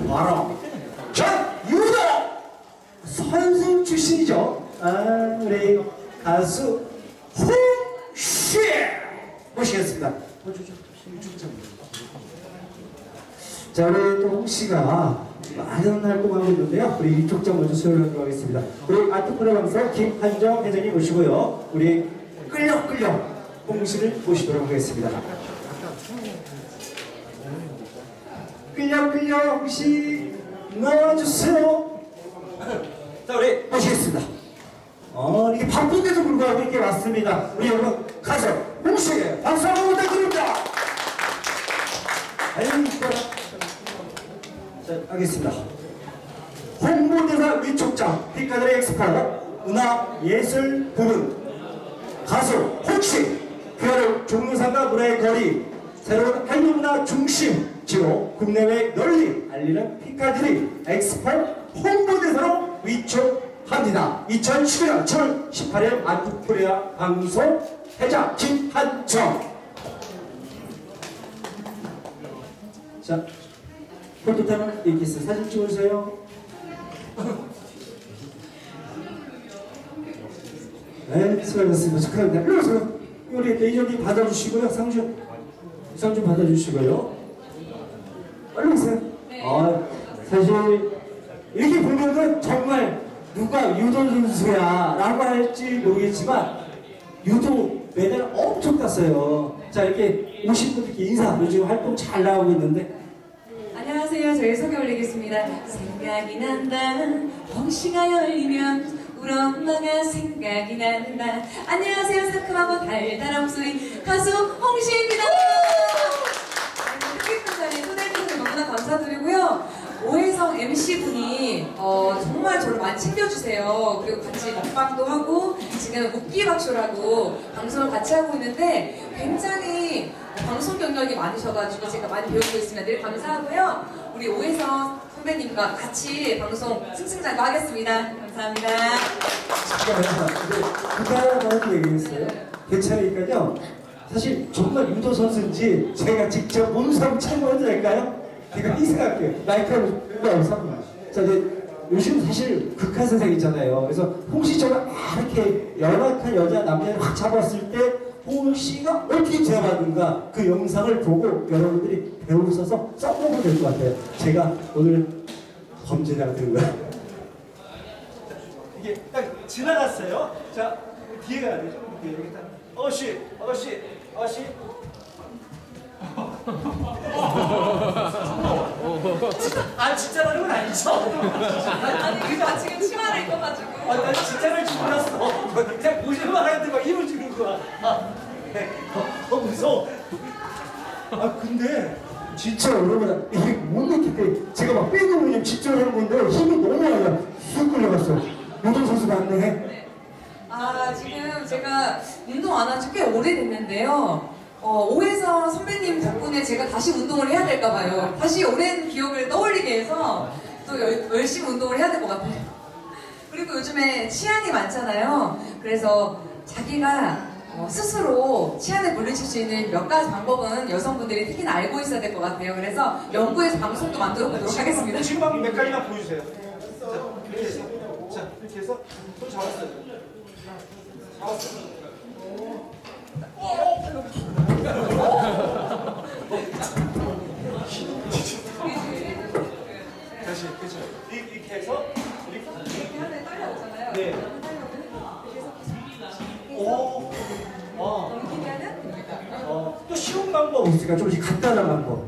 바로 전유도 선생 출신이죠. 우리 가수 홍씨 모시겠습니다. 자, 우리 또 홍씨가 많은 활동하고 있는데요. 우리 이쪽 장 먼저 소개하도록 하겠습니다. 우리 아트프로 방송 김한정 회장님 모시고요. 우리 끌려 홍씨를 모시도록 하겠습니다. 끌려 홍씨 나와주세요. 자, 우리 모시겠습니다. 이렇게 바쁜데도 불구하고 이렇게 왔습니다. 우리 여러분 가수 홍씨 박수 한번 부탁드립니다. 아유, 자, 하겠습니다. 홍보대사 위촉장 빛가들의 엑스포 문화예술 부문 가수 홍씨 그야로 종로상가 문화의 거리 새로운 한류문화 중심지로 국내외 널리 알리는 피카디리 엑스포 홍보대사로 위촉합니다. 2011년 7월 18일 아트코리아 방송 회장 김한정. 자, 포토타는 이렇게 있어요. 사진 찍어주세요. 네, 수고하셨습니다. 축하합니다. 일로 오세요. 우리 매니저님 받아주시고요. 상 좀 받아주시고요. 빨리 오세요. 사실 이렇게 보면은 정말 누가 유도 선수야 라고 할지 모르겠지만 유도 메달 엄청 땄어요. 자, 이렇게 오신 분들께 인사. 요즘 활동 잘 나오고 있는데. 안녕하세요. 저희 소개 올리겠습니다. 생각이 난다. 벙시가 열리면 우리 엄마가 생각이 난다. 안녕하세요. 상큼하고 달달한 목소리 가수 홍시입니다. 뜻깊은 자리에 초대해주셔서 너무나 감사드리고요. 오해성 MC분이 정말 저를 많이 챙겨주세요. 그리고 같이 먹방도 하고 지금 웃기박쇼라고 방송을 같이 하고 있는데 굉장히 방송 경력이 많으셔가지고 제가 많이 배우고 있습니다. 늘 감사하고요. 우리 오해성 선배님과 같이 방송 승승장구 하겠습니다. 감사합니다. 잠깐만 그거 얘기했어요. 괜찮으니까요. 사실 정말 유도 선수인지 제가 직접 몸싸움 참고해도 될까요? 제가 이 생각할게요. 마이크를 끌어서. 자, 이제 요즘 사실 극한 세상 있잖아요. 그래서 홍씨처럼 이렇게 연약한 여자 남자를 확 잡았을 때 홍씨가 어떻게 제압하는가 그 영상을 보고 여러분들이 배우셔서 써보면 될 것 같아요. 제가 오늘 범죄자가 된 거야. 이게 딱 지나갔어요. 자, 뒤에 가야 되죠. 이렇게 딱 어시. 진짜라는 건 아니죠? 아니 이거 지금 치마를 입어가지고 난 진짜를 줄 몰랐어. 그냥 보실만 하는데 막 힘을 주는 거야. 무서워. 근데 진짜 여러분 이게 못 느낄 제가 막 빼고 그냥 진짜 하는 건데 힘이 너무 많아. 쑥 끌려갔어. 운동 선수 맞네. 네. 지금 제가 운동 안 한 지 꽤 오래됐는데요. 오해성 선배님 덕분에 제가 다시 운동을 해야 될까봐요. 다시 오랜 기억을 떠올리게 해서 또 열심히 운동을 해야 될 것 같아요. 그리고 요즘에 치안이 많잖아요. 그래서 자기가 스스로 치안을 물리칠 수 있는 몇 가지 방법은 여성분들이 특히나 알고 있어야 될 것 같아요. 그래서 연구해서 방송도 만들어 보도록 하겠습니다. 지금 한번 몇 가지만 보여주세요. 자, 이렇게 해서 손 잡았어요. 다시 그렇죠. 이렇게 해서 이렇게 하면 딸려오잖아요. 네. 넘기면은 됩니다. 또 쉬운 방법 있을까? 좀 간단한 방법.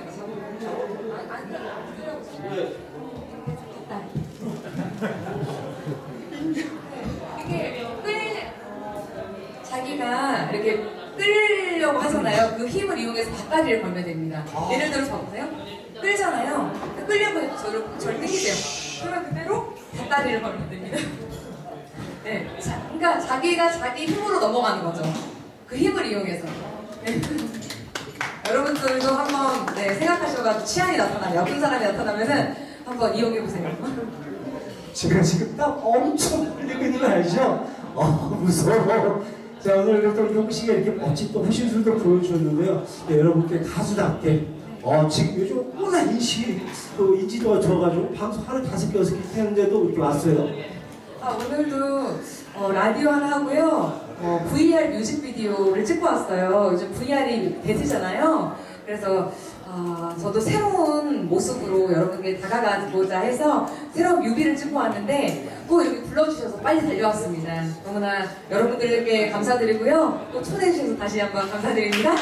이게 자기가 이렇게 끌려고 하잖아요. 그 힘을 이용해서 닭다리를 걸면 됩니다. 예를 들어서 봐보세요. 끌잖아요. 끌려고 저를 당기세요. 그러면 그대로 닭다리를 걸면 됩니다. 네, 그러니까 자기가 자기 힘으로 넘어가는 거죠. 그 힘을 이용해서. 네. 여러분들도 한번 생각하셔가지고 치안이 나타나면 예쁜 사람이 나타나면은 한번 이용해보세요. 제가 지금 딱 엄청 끌리고 있는 거 알죠? 무서워. 자, 오늘 또 용식이 이렇게 멋진 또 후신술도 보여주셨는데요. 네, 여러분께 가수답게 지금 요즘 워낙 인식이 또 인지도가 좋아가지고 방송 하루 5개, 6개 했는데도 이렇게 왔어요. 오늘도 라디오 하나 하고요. VR 뮤직비디오를 찍고 왔어요. 요즘 VR이 대세잖아요. 그래서 저도 새로운 모습으로 여러분께 다가가고자 해서 새로운 뮤비를 찍고 왔는데 또 이렇게 불러주셔서 빨리 달려왔습니다. 너무나 여러분들에게 감사드리고요. 또 초대해주셔서 다시 한번 감사드립니다.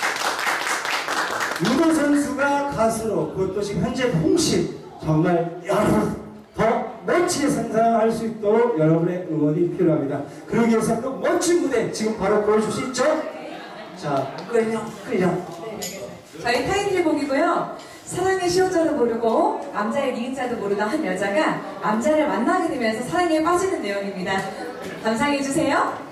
윤호 선수가 가수로 그것도 지금 현재 공식 정말 여러분 더 멋지게 성장할 수 있도록 여러분의 응원이 필요합니다. 그러기 위해서 또 멋진 무대 지금 바로 보여줄 수 있죠? 자, 끌려. 저희 타이틀곡이고요. 사랑의 시옷자도 모르고 남자의 니은자도 모르던 한 여자가 남자를 만나게 되면서 사랑에 빠지는 내용입니다. 감상해주세요.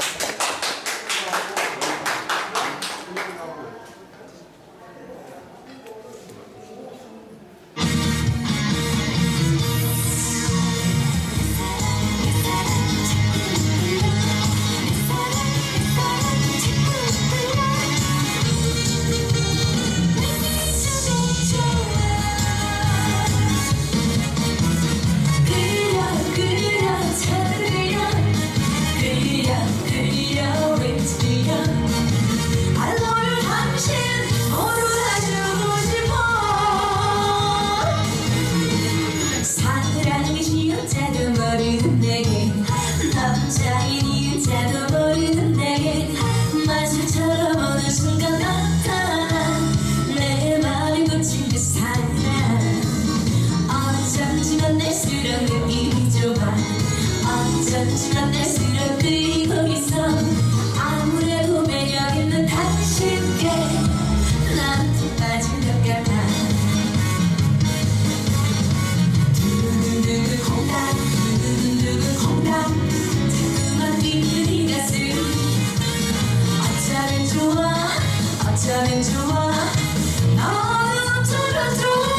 어쩌지만 낼수록 그리고 있어 아무래도 매력 있는 당신께 난 푹 빠진 것 같아 두근두근 콩닥 두근두근 콩닥 자꾸만 뛰는 이 가슴 어쩌면 좋아 어쩌면 좋아 너는 어쩌면 좋아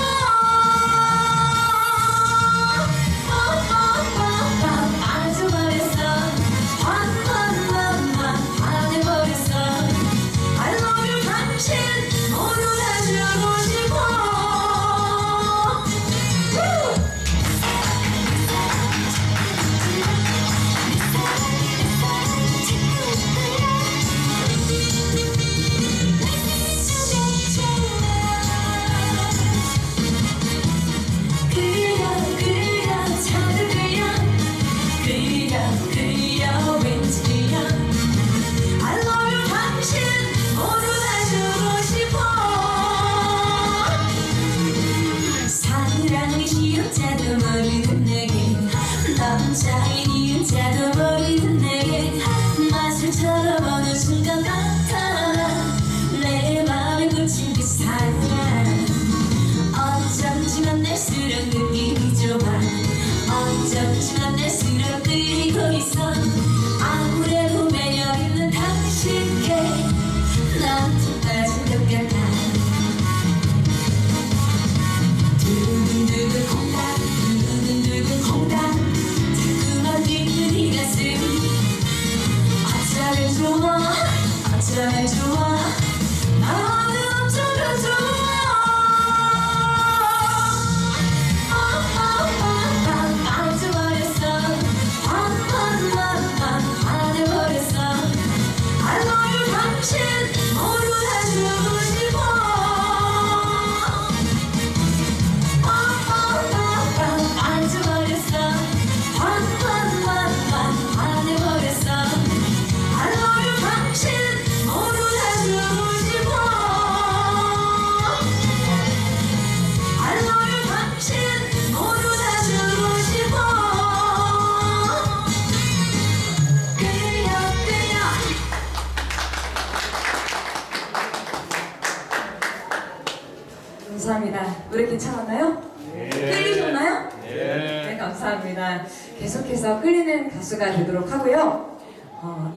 남자인 이유자도 모르는 내게 맛을 쳐다보는 순간 나타나 내 맘에 꽂힌 그 사람 어쩐지만 낼수록 느낌이 좋아 어쩐지만 낼수록 그리고 있어 아무래도 매력 있는 당신께 난 푹 빠진 것 같아 두근두근 콩닥 두근두근 콩닥 어쩌면 좋아 어쩌면 좋아 나는 어쩌면 좋아 빠져버렸어 반해버렸어 I love you 당신 모두 다 주고 싶어 빠져버렸어 반해버렸어 I love you 당신 모두 다 주고 싶어 I love you 당신 모두 다 주고 싶어 끌려 감사합니다. 노래 괜찮았나요? 끌리셨나요? 네, 감사합니다. 계속해서 끌리는 가수가 되도록 하고요.